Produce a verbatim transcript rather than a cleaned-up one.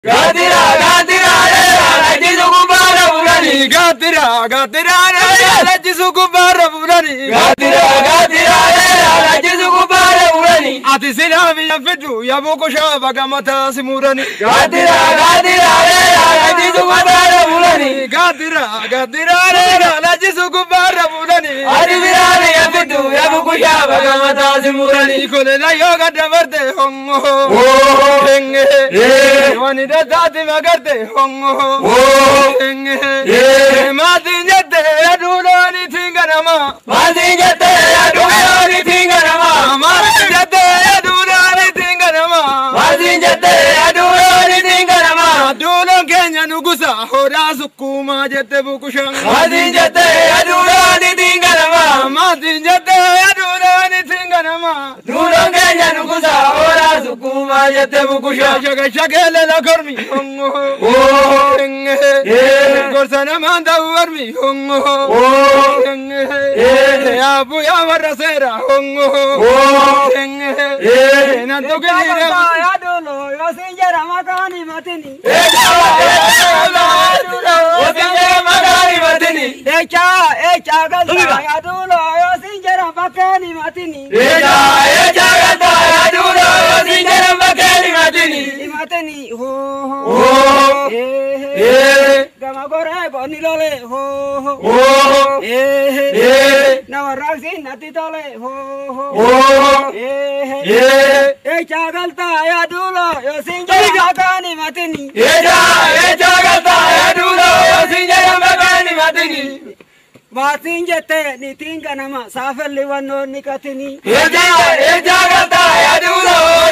Gatira, gatira, la jisukubara burani. Gatira, gatira, la jisukubara burani. Gatira, gatira, la jisukubara burani. Ati sina via fetu ya boko shaba kamata simurani. Gatira, gatira, la jisukubara burani. Gatira, gatira, la jisukubara burani. Ati sina via fetu ya boko shaba kamata simurani. Kole na yoga davarte hongo. Oh, henge, eh, Dati magarte hongo, oh, eh, madinjate adulani tinganama, madinjate adulani tinganama, madinjate adulani tinganama, madinjate adulani tinganama, adulon Kenya nugusa hora sukuma jete bukushang, madinjate adulani tinganama, madinjate adulani tinganama, adulon Kenya nugusa hora sukuma jete bukushang, jaga jagele la kormi. Oh, eh, Gorsana manda uarmi, oh, eh, Abu Yavarasera, oh, eh, Nanto que ya dolo, yo sin yera makani matini, eh, ya makani matini, eh, cha, eh, cha gata, ya dolo, yo sin yera makani matini, eh, cha, eh, cha gata, ya dolo, yo sin yera makani matini, matini, oh. Oh, eh, eh, gamagore bonilole, ho, oh, eh, eh, navarasi natitole, ho, oh, eh, eh, eh, chagalta ya dulo, yo sinjera makani matini, eh, eh, chagalta ya dulo, yo sinjera makani matini. Masinjete ni tinga nama safel liwano nikatini, eh, eh, chagalta ya dulo.